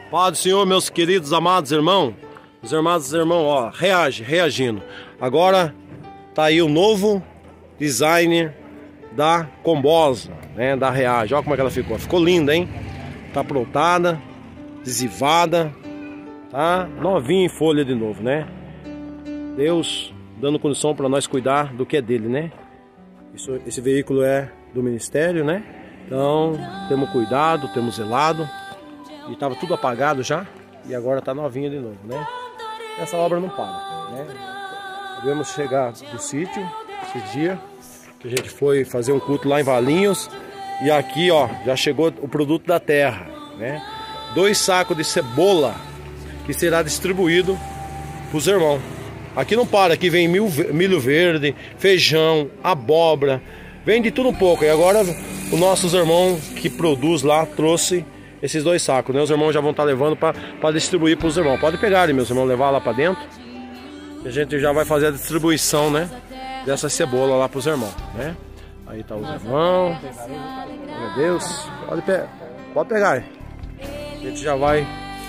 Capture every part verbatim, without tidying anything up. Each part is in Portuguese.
Pai do Senhor, meus queridos, amados irmãos. Os irmãos e irmãos, ó, reage, reagindo. Agora tá aí o novo designer da Combosa, né, da Reage. Olha como é que ela ficou. Ficou linda, hein? Tá aprontada, adesivada, tá novinha em folha de novo, né? Deus dando condição para nós cuidar do que é dele, né? Isso, esse veículo é do ministério, né? Então, temos cuidado, temos zelado. E estava tudo apagado já. E agora está novinha de novo, né? Essa obra não para, né? Devemos chegar do sítio esse dia, que a gente foi fazer um culto lá em Valinhos. E aqui, ó, já chegou o produto da terra, né? Dois sacos de cebola que será distribuído para os irmãos. Aqui não para, aqui vem milho verde, feijão, abóbora, vem de tudo um pouco. E agora os nossos irmãos que produz lá trouxe esses dois sacos, né? Os irmãos já vão estar levando para distribuir para os irmãos. Pode pegar ali, meus irmãos, levar lá para dentro. E a gente já vai fazer a distribuição, né, dessa cebola lá para os irmãos, né? Aí tá os irmãos. Meu Deus, pode, pe pode pegar aí. A gente já vai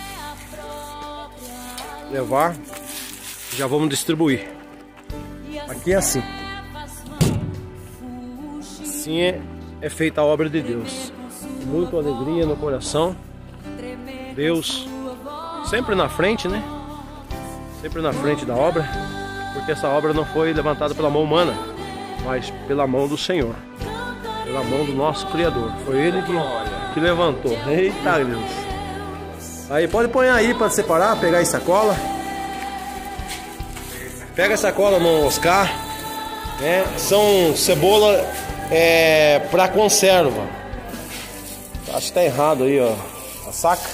levar. Já vamos distribuir. Aqui é assim. Assim é, é feita a obra de Deus. Muita alegria no coração. Deus sempre na frente, né? Sempre na frente da obra. Porque essa obra não foi levantada pela mão humana, mas pela mão do Senhor. Pela mão do nosso Criador. Foi Ele que, que levantou. Eita Deus. Aí pode pôr aí para separar, pegar em sacola. Pega essa cola no Oscar, né? São cebola é, para conserva. Acho que tá errado aí, ó. A saca.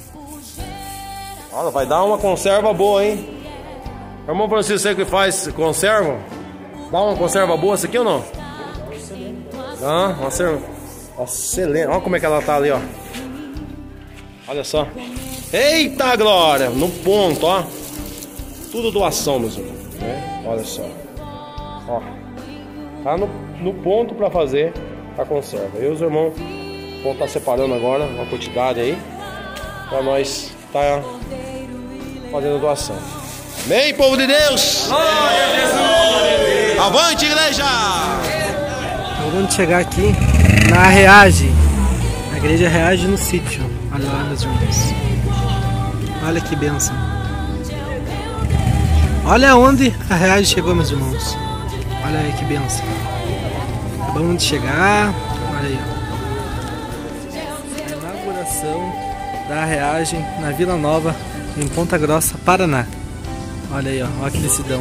Olha, vai dar uma conserva boa, hein? Irmão Francisco, você que faz conserva? Dá uma conserva boa essa aqui ou não? Ah, uma serva. Excelente. Olha como é que ela tá ali, ó. Olha só. Eita glória! No ponto, ó. Tudo doação, meus irmãos. Né? Olha só, ó, tá no, no ponto para fazer a conserva. E os irmãos vão estar separando agora uma quantidade aí para nós estar tá fazendo doação. Amém, povo de Deus! Glória a Jesus! Avante, igreja! Vamos chegar aqui na Reage, na igreja Reage no sítio. Olha lá, meus irmãos. Olha que bênção. Olha onde a Reage chegou, meus irmãos. Olha aí que benção. Acabamos de chegar. Olha aí. A inauguração da Reage na Vila Nova, em Ponta Grossa, Paraná. Olha aí, ó. Olha que decidão.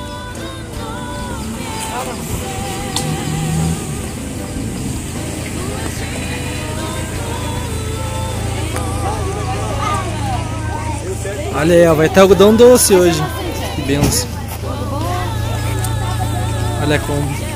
Olha aí, ó. Vai ter algodão doce hoje. Que benção. Olha como.